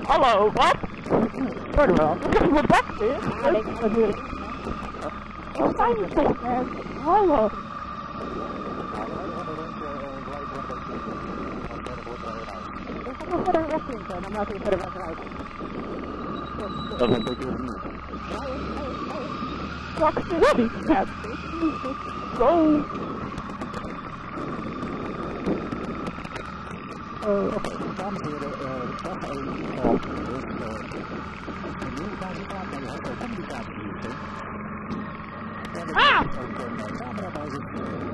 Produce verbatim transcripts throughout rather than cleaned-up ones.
Hallo, wat? Hoor je wel? Dat is mijn bak weer. Ja, ik heb natuurlijk. Wat zijn je toch, man? Hallo. Ik ga nog verder wegvinken, dan maak ik verder weg uit. Dat is een beetje opnieuw. Fuck, sorry. Go. Oh, oké. Dames en heren, dag één van de nieuwe camera van de hotelcommunicatie. Ah! Ook een camera bij zich.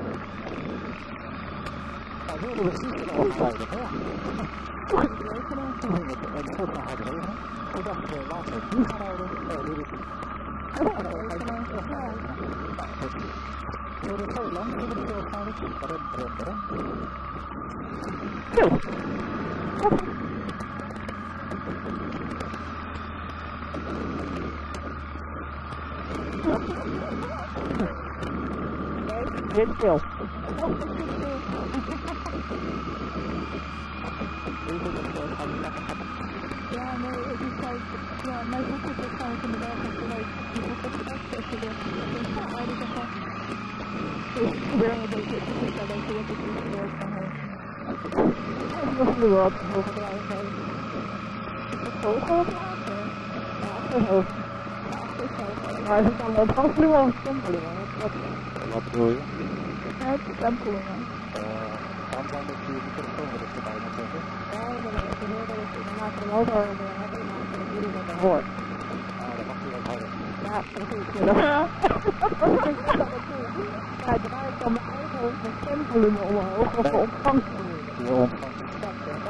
Nou, wilden we precies al veilig, hè? Toen ging het regenen, toen ging het een soort van hard regenen. Toen dachten we, laten we het nu gaan houden. Oh, dit is het. Ja, dat is regenen. Ja, goed. Door het zo lang zullen we waarschijnlijk. Rem, rem, rem. Zo. Dit is veel. Ja, nee, het is kijk, ja, mijn hoek is waarschijnlijk in de berg geweest. Die hoek is echt tussen de aardige van. Dus ik probeer een beetje te vertellen dat je het niet gehoord van heeft. Ik was nu wat hoger draaien. Het hoger of lager? Ja, het hoog. Maar het is dan wel brandvloer of stemvelingen. Wat bedoel je? Ja, het is stemvelingen. Waarom zijn dat die microfoon er erbij moet zetten? Ja, ik ben even heel dat ik inderdaad de motor heb en dat jullie dat hoort. Ah, dat mag je wat harder. Ja, precies. Ja, draai ik dan mijn eigen stemvolume omhoog of de ontvangstvolume? De ontvangstvolume.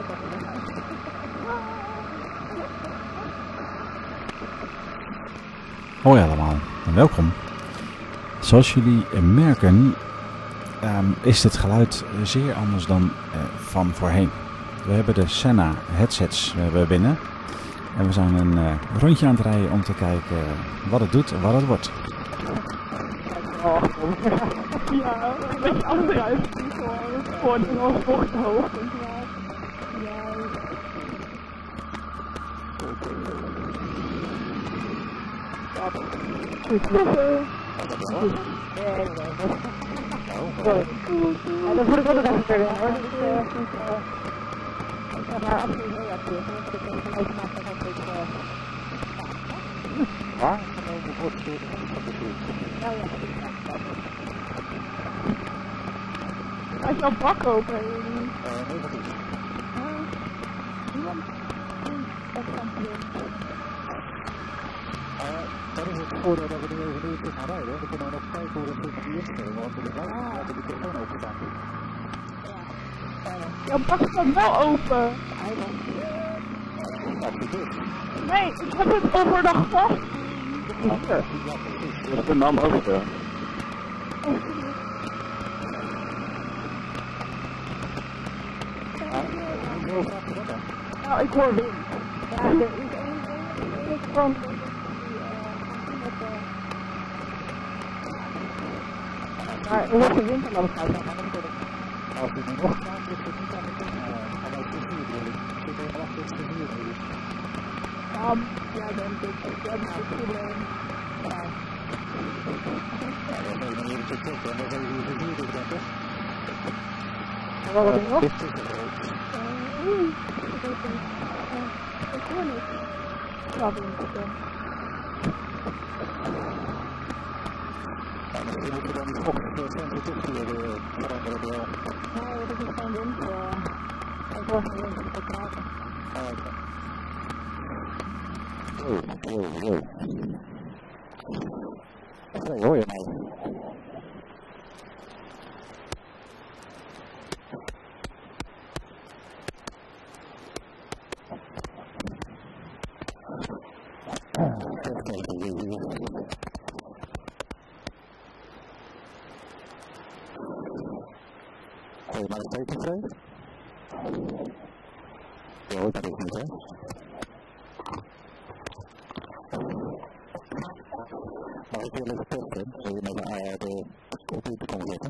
Hoi allemaal en welkom. Zoals jullie merken um, is het geluid zeer anders dan uh, van voorheen. We hebben de Sena headsets uh, binnen en we zijn een uh, rondje aan het rijden om te kijken wat het doet en wat het wordt. Oh, ja, een beetje achteruit. Gewoon een als bochthoog. Goed. Ja, dat moet ik ook nog even verder hoor. Dus, uh, ik ga maar absoluut heel erg terug. Ik heb een gelijk gemaakt dat ik uh, waar? Genomen wordt het van de toer. Ja, ja. Als je al bak open. Uh, nee, dat is. Niemand? Dat kan niet. Dat is het voordeel dat we nu even nu terug gaan rijden. We kunnen nog kijken hoe we het terug gaan instellen, want we hebben de microfoon open staan. Ja, bak staat wel open. Nee, ik heb het overdag vast. Je hebt de naam open. Nou, ik hoor wind. Ja, er is één van. Maar er wordt de wind aan alles uit. Als het nu nog gaat, is het niet aan de kant. Gaan wij het vier doen. Ik zit helemaal achter het vier doen. Ja, denk ik. Ja, dat is het probleem. Ja. Ja, dan ben je nog even te checken. En dan ben je hier vier doen, denk ik. En wat heb ik nog? Dit is het ook. Oeh, ik weet het niet. Ik hoor niet. Ja, dat is het. Misschien moeten we dan die ochtend sensitivities veranderen wel. Nee, dat is geen wind. Ik hoor geen wind, ik kan praten. Ah, oké. Wow, wow, wow. Zo, hoor je mij? Hoor je maar een steeds tevreden? Je hoort dat ook niet, hè? Mag ik heel even testen? Wil je met de, de computer komen zetten?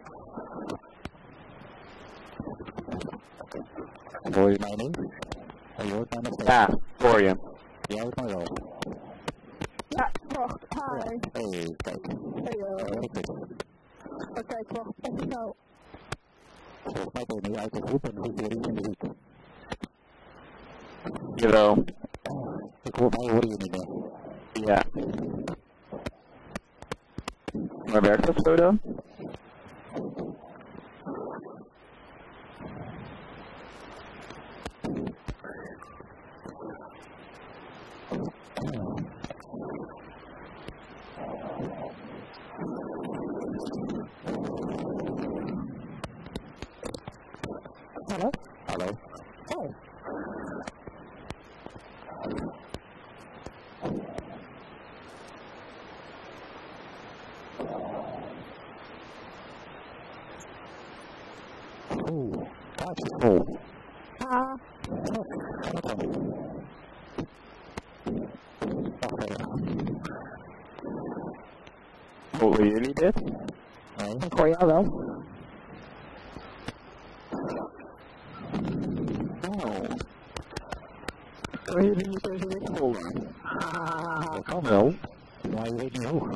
Hoor je mij niet? Hey, je hoort mij nog steeds. Ja, voor je. Je hoort mij wel. Ja, wacht, hi. Hey, kijk. Hey, uh, Hoor ik dit? oh, kijk, wacht, even snel. Volgens mij ben je nu uit de groep en hoef je weer iets in de hoek. Jawel. Ik hoor mij hoor je niet meer. Ja. Maar werkt dat zo dan? Hallo? Hallo? Oh. Oeh, kaartjes vol. Ah. Wat dan? Wacht even. Horen jullie dit? Nee. Ik hoor jou wel. Nou, Hoor jullie niet deze week vol? ah, dat kan wel. Maar je weet niet hoe.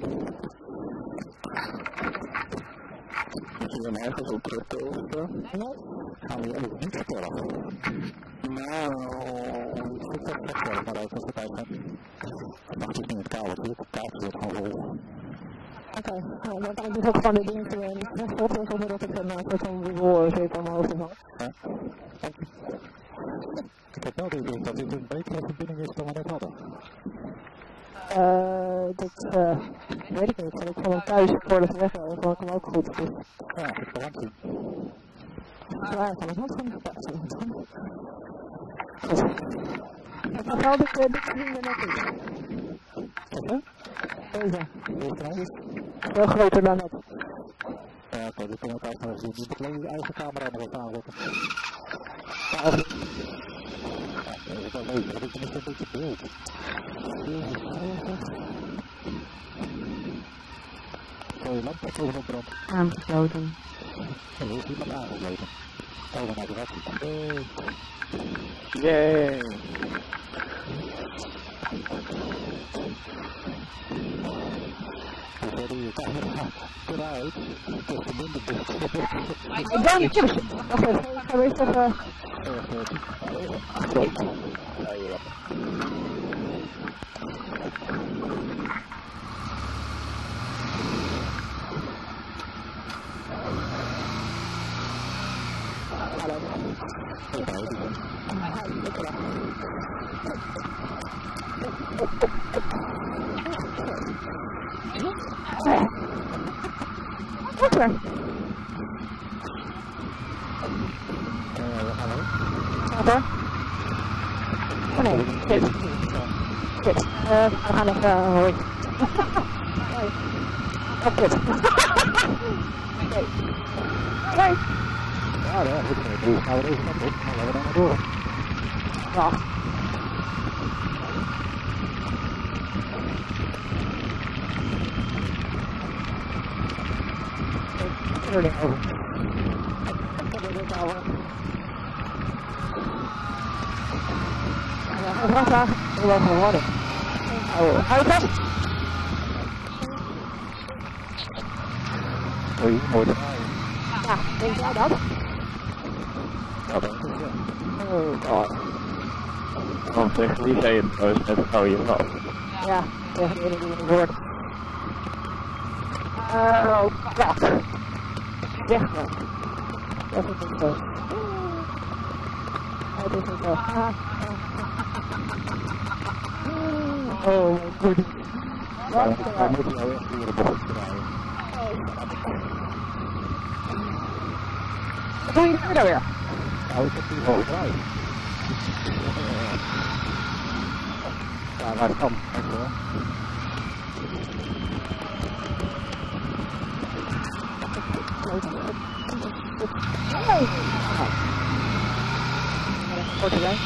Moet je dan ergens op terugkomen of zo? Gaan we je even niet vertellen. Nou, ik vind het echt wel, maar ook als het uit gaat. Het mag dus niet in het kamer, het kaartje wordt gewoon vol. Oké, nou, dan kan ik dus ook gewoon de dingen doen en wegstoppen zonder dat ik een soort van Google zeep aan mijn hoofd heb. Ik heb wel de indruk dat dit een betere verbinding is dan we net hadden. Uh, dat uh, weet ik niet, want ik van hem thuis voordat ik weg was, dan vond ik hem ook goed. Dus. Ja, ik heb het zien. Ja, ik kan het ook gewoon verplaatsen. Ik ga wel dit, dit ding er net in. Wat? Deze. Hoe is het nou? Veel groter dan dat. Ja, oké, dit kunnen we ook nog zien. Je moet alleen je eigen camera nog even aanzetten. Ja, of niet. Ja, dat is wel leuk, dat is tenminste een beetje beeld. Zo, je lamp is overal brand. Aangesloten. Er heeft iemand aangesloten. Oh, dan heb je wat. Hey. Yay! Hoe verder je camera eruit, toch minder beeld. Ik ben niet terug. Wacht even, ik ga eerst even... Sorry. Ja, je Hallo. Oké. Wat hoor? Oh nee, shit. Shit. Uh, we gaan even, uh, hoi. Hoi. Oh, kut. Nee. Nee. Ja, ja, goed. Nu gaan we er even naar op. Dan gaan we dan maar door. Ja. Ik er niet over. Ik heb er niet over. Ja, een vrachtwagen. Ik wil gewoon worden. Oh, hou je vast. Oei, mooi draaien. Ja, denk jij dat? Ja, dat is het, ja. Oh god. Want tegen wie zei je het trouwens net? Oh, je wel. Ja, tegen de ene die het woord. Oh god. Weg dan. Dat is niet zo. Het is niet zo. Oh my goodness. Wat Dan gedaan? moet je nou echt weer een bocht draaien. Wat doe je nu nou weer? Nou, ik heb hier gewoon gedraaid. Ja, maar het kan. Dankjewel. Nee! Korte lijn.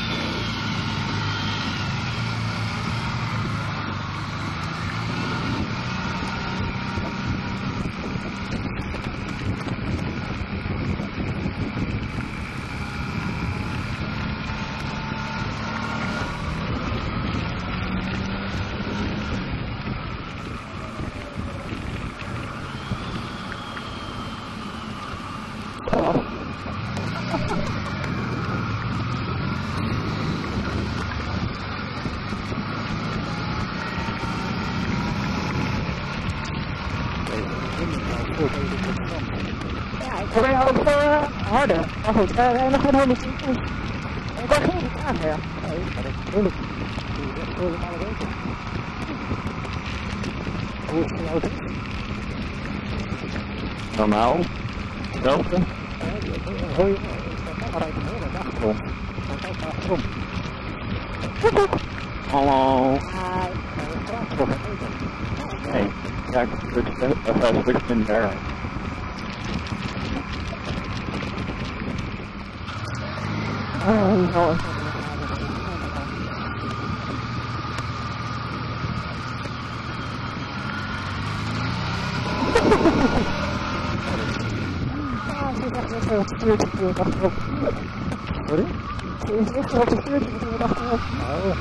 Dan ben je ook uh, harder. Maar goed, uh, we hebben nog geen honderdtwintig. Ik kan geen vragen, ja. Nee, dat is moeilijk. Dat is voor alle weken. Hoe is het auto? Normaal. Hetzelfde. Hoor je, ik sta maar uit de hele dag rond. Dan kijk maar achterom. Hallo. Hi. Nee, ja, ik heb het een stuk minder. Oh, no. Sorry? Ze is echt op de stuurtje met de achterop. Oh.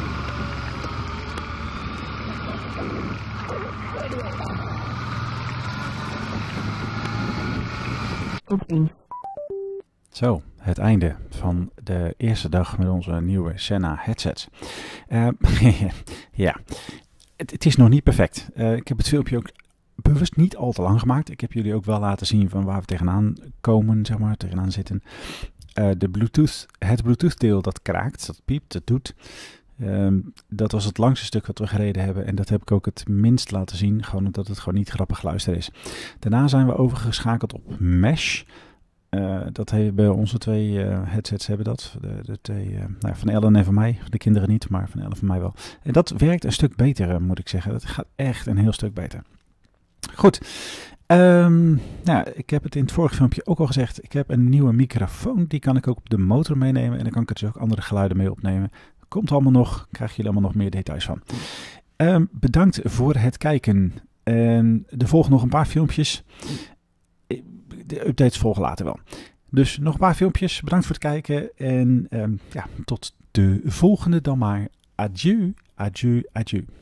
Oepsie. Zo, het einde van de eerste dag met onze nieuwe Sena headsets. Uh, ja, het, het is nog niet perfect. Uh, ik heb het filmpje ook bewust niet al te lang gemaakt. Ik heb jullie ook wel laten zien van waar we tegenaan komen, zeg maar, tegenaan zitten. Uh, de Bluetooth, het Bluetooth deel dat kraakt, dat piept, dat doet. Um, dat was het langste stuk wat we gereden hebben en dat heb ik ook het minst laten zien, gewoon omdat het gewoon niet grappig luisteren is. Daarna zijn we overgeschakeld op Mesh. Uh, dat hebben onze twee uh, headsets hebben dat. De, de twee, uh, nou, van Ellen en van mij. De kinderen niet, maar van Ellen en van mij wel. En dat werkt een stuk beter, uh, moet ik zeggen. Dat gaat echt een heel stuk beter. Goed. Um, nou, ik heb het in het vorige filmpje ook al gezegd. Ik heb een nieuwe microfoon. Die kan ik ook op de motor meenemen. En dan kan ik er dus ook andere geluiden mee opnemen. Komt allemaal nog. Krijgen jullie allemaal nog meer details van. Um, bedankt voor het kijken. En er volgen nog een paar filmpjes. De updates volgen later wel. Dus nog een paar filmpjes. Bedankt voor het kijken. En um, ja, tot de volgende dan maar. Adieu, adieu, adieu.